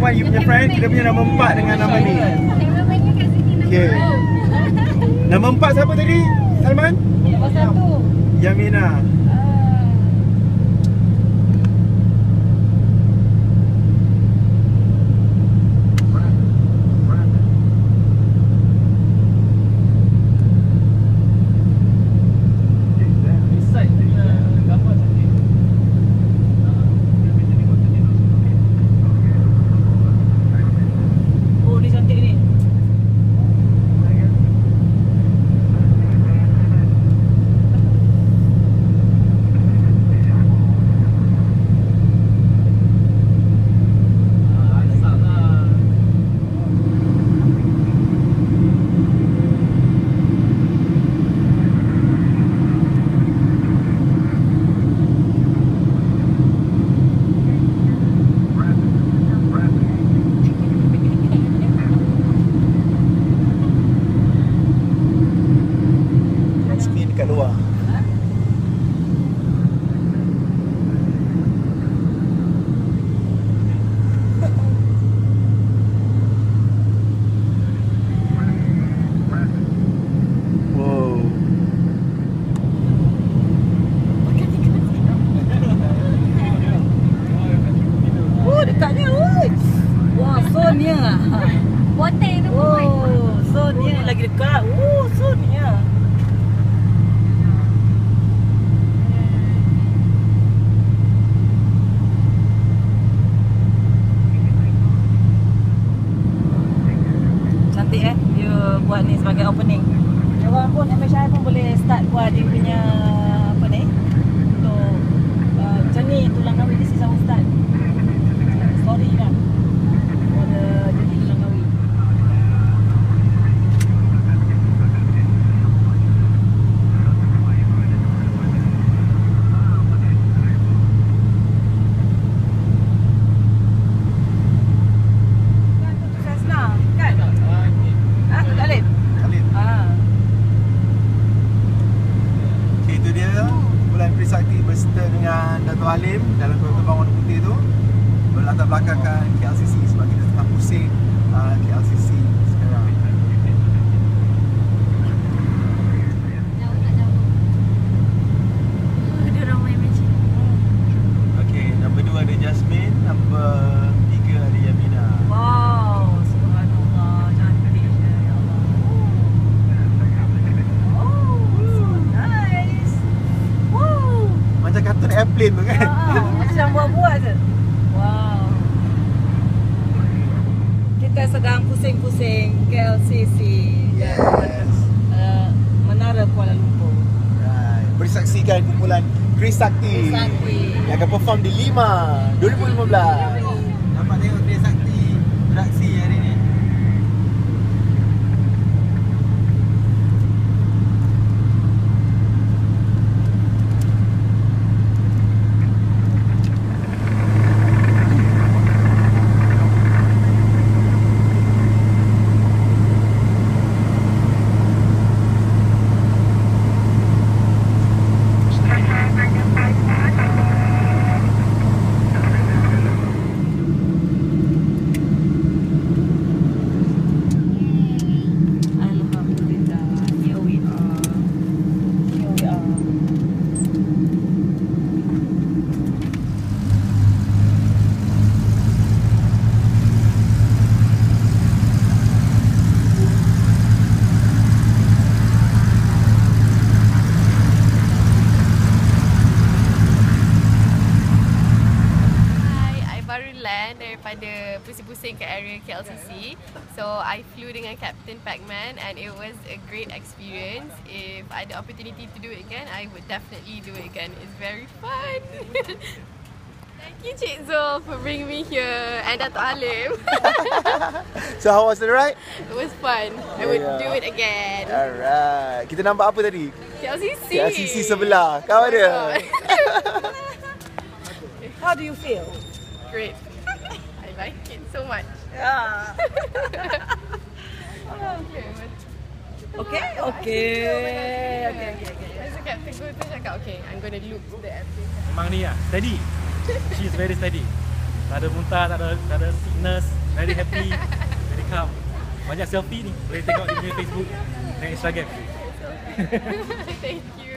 Salman, you punya friend, kita punya nama 4 dengan nama ni. Okay. Nama 4 siapa tadi, Salman? Nombor 1 Yamina. buat ni sebagai opening. Orang pun MSI pun boleh start buat dia punya apa ni untuk journey tulang kahwin. This is our start story kan for the journey tulang kahwin. Alim dalam kereta terbang warna putih tu berlatar belakangkan KLCC sebab kita tengah pusing KLCC sekarang. Ada ramai macam. Okey, nombor 2 ada Jasmine, nombor 3 ada Yamina. Wow, subhanallah, cantik ya Allah. Oh, so nice. Wow. Macam kartun airplane tu kan? Macam buat-buat je. Wow. Kita sedang pusing-pusing KLCC. Yes. Menara Kuala Lumpur. Right. Bersaksikan kumpulan Chris Sakti yang akan perform di 5 2015. Nampak tengok Chris Sakti beraksi hari ni. Daripada pusing-pusing ke area KLCC. So I flew dengan Captain Pacman and it was a great experience. If I had the opportunity to do it again, I would definitely do it again. It's very fun. Thank you Cik Zul for bringing me here and Dato' Alim. So how was the ride? It was fun. I would do it again. Alright. Kita nampak apa tadi? KLCC. KLCC sebelah. Kau ada? How do you feel? Great. I like it so much. Yeah. Okay. As a captain go to cakap, okay, I'm going to loop the airplane. Memang ni lah, steady. She's very steady. Tak ada muntah, tak ada sickness. Very happy, very calm. Banyak selfie ni. Boleh tengok di punya Facebook dan Instagram. Thank you.